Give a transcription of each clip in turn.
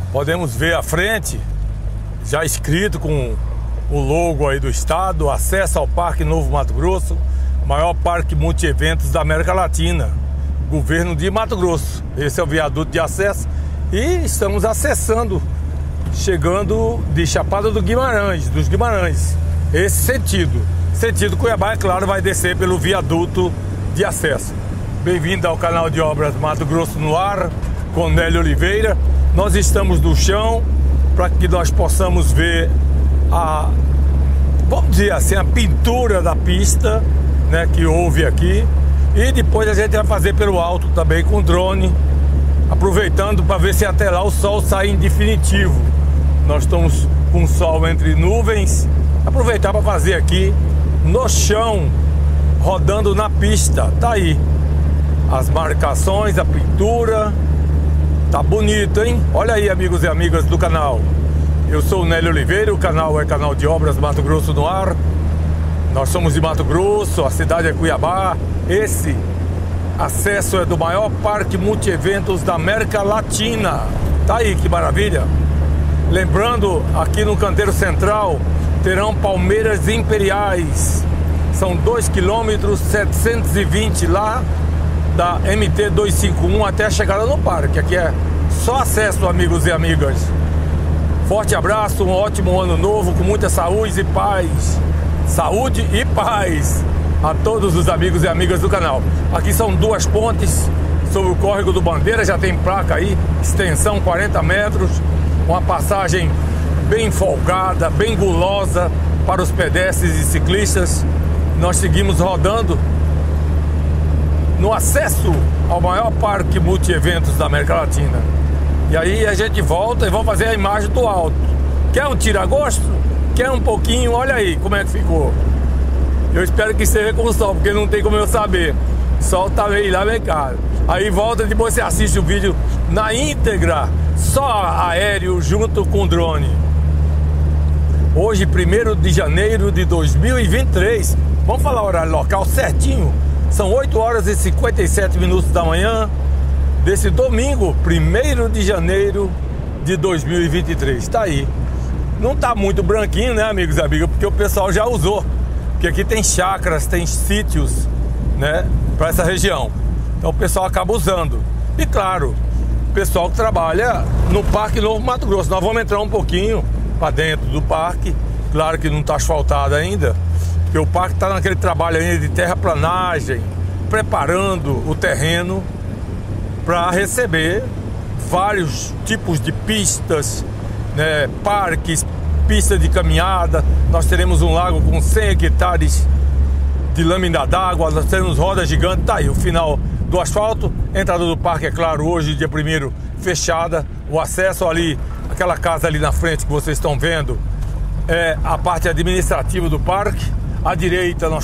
Podemos ver à frente, já escrito com o logo aí do estado: acesso ao Parque Novo Mato Grosso, maior parque multi-eventos da América Latina, governo de Mato Grosso. Esse é o viaduto de acesso e estamos acessando, chegando de Chapada dos Guimarães, esse sentido Cuiabá, é claro, vai descer pelo viaduto de acesso. Bem-vindo ao canal de obras Mato Grosso no ar, com Nélio Oliveira. Nós estamos no chão para que nós possamos ver vamos dizer assim, a pintura da pista, né, que houve aqui. E depois a gente vai fazer pelo alto também com drone, aproveitando para ver se até lá o sol sai em definitivo. Nós estamos com o sol entre nuvens, aproveitar para fazer aqui no chão, rodando na pista. Tá aí as marcações, a pintura, tá bonito, hein? Olha aí, amigos e amigas do canal. Eu sou o Nélio Oliveira, o canal é Canal de Obras Mato Grosso no ar. Nós somos de Mato Grosso, a cidade é Cuiabá. Esse acesso é do maior parque multi-eventos da América Latina. Tá aí, que maravilha! Lembrando, aqui no canteiro central terão palmeiras imperiais. São 2 km 720 lá da MT 251 até a chegada no parque. Aqui é só acesso, amigos e amigas. Forte abraço, um ótimo ano novo com muita saúde e paz. Saúde e paz a todos os amigos e amigas do canal. Aqui são duas pontes sobre o córrego do Bandeira, já tem placa aí, extensão 40 metros, uma passagem bem folgada, bem gulosa para os pedestres e ciclistas. Nós seguimos rodando no acesso ao maior parque multi-eventos da América Latina. E aí a gente volta e vamos fazer a imagem do alto. Quer um tira-gosto? Quer um pouquinho? Olha aí como é que ficou. Eu espero que esteja com o sol, porque não tem como eu saber. O sol tá meio lá, bem caro. Aí volta, depois você assiste o vídeo na íntegra, só aéreo junto com o drone. Hoje, 1º de janeiro de 2023. Vamos falar o horário local certinho. São 8 horas e 57 minutos da manhã desse domingo, 1º de janeiro de 2023. Tá aí. Não tá muito branquinho, né, amigos e amigas, porque o pessoal já usou. Porque aqui tem chácaras, tem sítios, né, para essa região. Então o pessoal acaba usando. E claro, o pessoal que trabalha no Parque Novo Mato Grosso. Nós vamos entrar um pouquinho para dentro do parque. Claro que não está asfaltado ainda, porque o parque está naquele trabalho ainda de terraplanagem, preparando o terreno para receber vários tipos de pistas, né, parques, pista de caminhada. Nós teremos um lago com 100 hectares de lâmina d'água, nós teremos roda gigante. Tá aí o final do asfalto. Entrada do parque, é claro, hoje, dia 1º, fechada. O acesso ali, aquela casa ali na frente que vocês estão vendo, é a parte administrativa do parque. À direita nós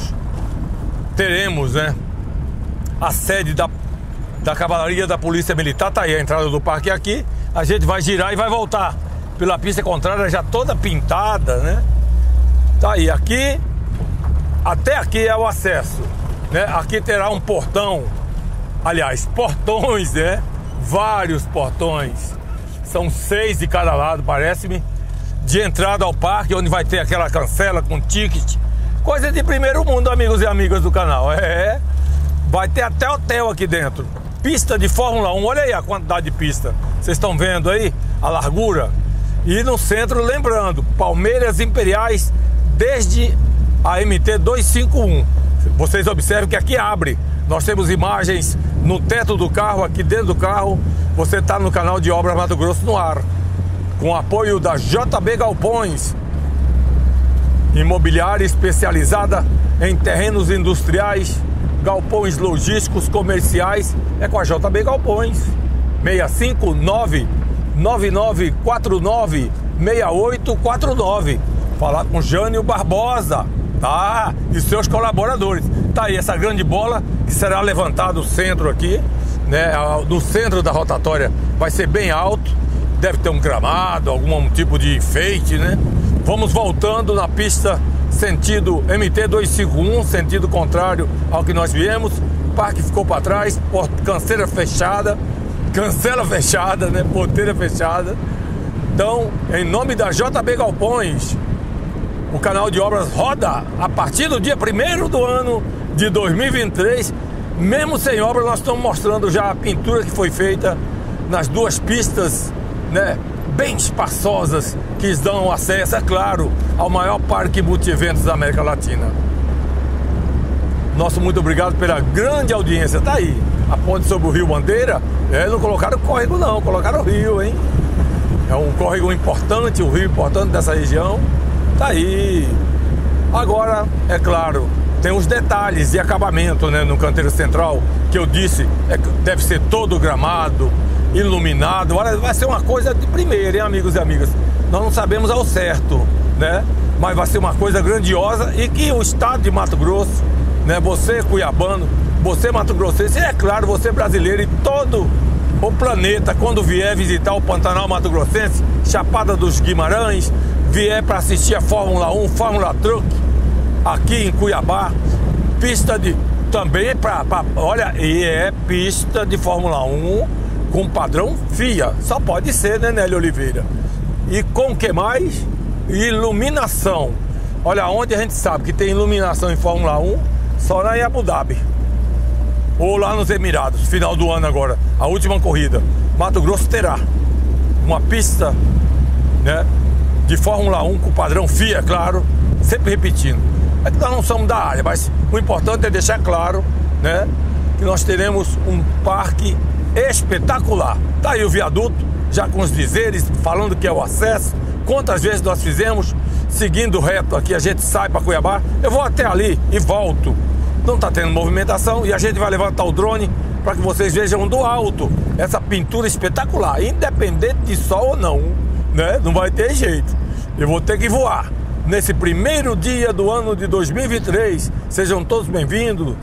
teremos, né, a sede da Cavalaria da Polícia Militar. Tá aí a entrada do parque aqui. A gente vai girar e vai voltar pela pista contrária, já toda pintada, né? Tá aí, aqui, até aqui é o acesso, né? Aqui terá um portão, aliás, portões, né? Vários portões, são 6 de cada lado, parece-me, de entrada ao parque, onde vai ter aquela cancela com ticket, coisa de primeiro mundo, amigos e amigas do canal. Vai ter até hotel aqui dentro. Pista de Fórmula 1, olha aí a quantidade de pista. Vocês estão vendo aí a largura? E no centro, lembrando, palmeiras imperiais desde a MT 251. Vocês observem que aqui abre. Nós temos imagens no teto do carro, aqui dentro do carro. Você está no canal de Obras Mato Grosso no ar, com o apoio da JB Galpões, imobiliária especializada em terrenos industriais, galpões logísticos comerciais. É com a JB Galpões. 659-9949-6849. Falar com Jânio Barbosa, tá? E seus colaboradores. Tá aí essa grande bola que será levantada no centro aqui, né? No centro da rotatória vai ser bem alto. Deve ter um gramado, algum tipo de enfeite, né? Vamos voltando na pista sentido MT 251, sentido contrário ao que nós viemos. O parque ficou para trás, canseira fechada. cancela fechada, né? Porteira fechada. Então, em nome da JB Galpões, o canal de obras roda a partir do dia 1º do ano de 2023. Mesmo sem obra, nós estamos mostrando já a pintura que foi feita nas duas pistas, né, bem espaçosas, que dão acesso, é claro, ao maior parque multieventos da América Latina. Nosso muito obrigado pela grande audiência. Tá aí, a ponte sobre o Rio Bandeira. Não colocaram córrego não, colocaram o rio, hein? É um córrego importante, um rio importante dessa região. Tá aí. Agora, é claro, tem os detalhes de acabamento, né, no canteiro central, que eu disse, deve ser todo gramado, iluminado. Olha, vai ser uma coisa de primeira, hein, amigos e amigas? Nós não sabemos ao certo, né? Mas vai ser uma coisa grandiosa e que o estado de Mato Grosso, né, você cuiabano, você Mato Grossense, e é claro, você brasileiro e todo o planeta, quando vier visitar o Pantanal Mato Grossense, Chapada dos Guimarães, vier para assistir a Fórmula 1, Fórmula Truck, aqui em Cuiabá, pista de... também olha, e é pista de Fórmula 1 com padrão FIA, só pode ser, né, Nélio Oliveira? E com o que mais? Iluminação. Olha, onde a gente sabe que tem iluminação em Fórmula 1, só lá em Abu Dhabi. Ou lá nos Emirados, final do ano agora, a última corrida. Mato Grosso terá uma pista, né, de Fórmula 1 com padrão FIA, claro, sempre repetindo. É que nós não somos da área, mas o importante é deixar claro, né, que nós teremos um parque espetacular. Tá aí o viaduto, já com os dizeres, falando que é o acesso. Quantas vezes nós fizemos, seguindo reto aqui, a gente sai para Cuiabá. Eu vou até ali e volto. Não está tendo movimentação e a gente vai levantar o drone para que vocês vejam do alto essa pintura espetacular, independente de sol ou não, né? Não vai ter jeito. Eu vou ter que voar nesse primeiro dia do ano de 2023. Sejam todos bem-vindos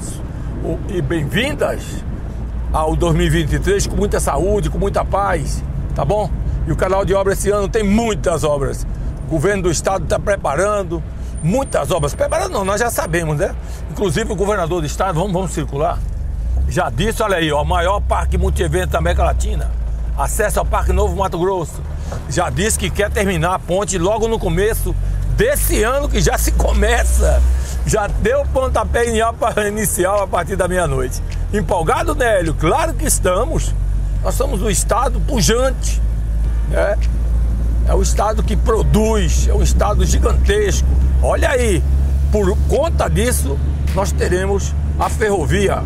e bem-vindas ao 2023 com muita saúde, com muita paz, tá bom? E o canal de obras esse ano tem muitas obras. O governo do estado está preparando muitas obras. Preparando não, nós já sabemos, né? Inclusive o governador do estado, vamos circular, já disse, olha aí, ó, o maior parque multievento da América Latina, acesso ao Parque Novo Mato Grosso. Já disse que quer terminar a ponte logo no começo desse ano, que já se começa. Já deu pontapé inicial a partir da meia-noite. Empolgado, Nélio? Claro que estamos. Nós somos um estado pujante, né? É um estado que produz, é um estado gigantesco. Olha aí, por conta disso, nós teremos a ferrovia,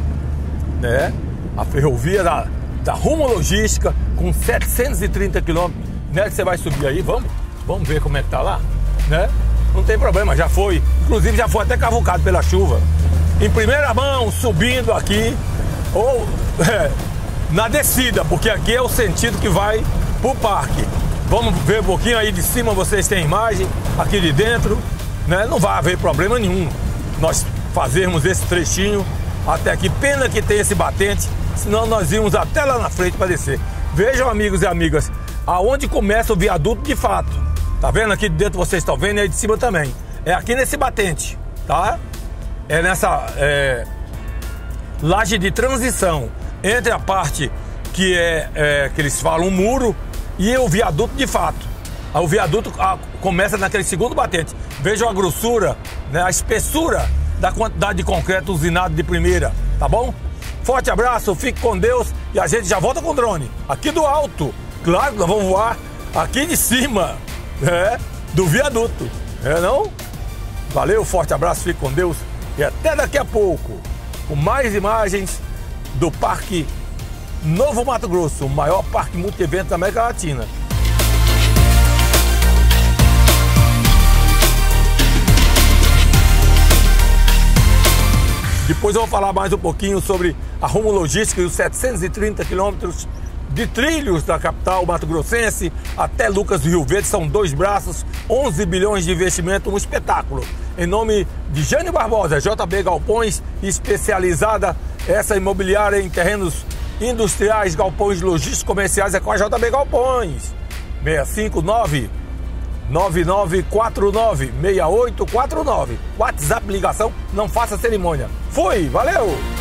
né? A ferrovia da Rumo Logística, com 730 quilômetros. Né? Você vai subir aí, vamos ver como é que tá lá, né? Não tem problema, já foi. Inclusive já foi até cavucado pela chuva. Em primeira mão, subindo aqui, ou na descida, porque aqui é o sentido que vai pro parque. Vamos ver um pouquinho aí de cima, vocês têm imagem aqui de dentro, né? Não vai haver problema nenhum nós fazermos esse trechinho até aqui. Pena que tem esse batente, senão nós íamos até lá na frente para descer. Vejam, amigos e amigas, aonde começa o viaduto de fato. Tá vendo aqui de dentro, vocês estão vendo, e aí de cima também. É aqui nesse batente, tá? É nessa laje de transição entre a parte que que eles falam um muro e o viaduto de fato. O viaduto começa naquele segundo batente. Vejam a grossura, né, a espessura da quantidade de concreto usinado de primeira, tá bom? Forte abraço, fique com Deus e a gente já volta com o drone. Aqui do alto, claro que nós vamos voar aqui de cima, do viaduto, não? Valeu, forte abraço, fique com Deus e até daqui a pouco com mais imagens do Parque Novo Mato Grosso, o maior parque multievento da América Latina. Depois eu vou falar mais um pouquinho sobre a Rumo Logística e os 730 quilômetros de trilhos da capital mato-grossense até Lucas do Rio Verde. São 2 braços, 11 bilhões de investimento, um espetáculo. Em nome de Jânio Barbosa, JB Galpões, especializada essa imobiliária em terrenos industriais, galpões logísticos comerciais, é com a JB Galpões. 659-9949-6849. WhatsApp, ligação, não faça cerimônia. Fui, valeu!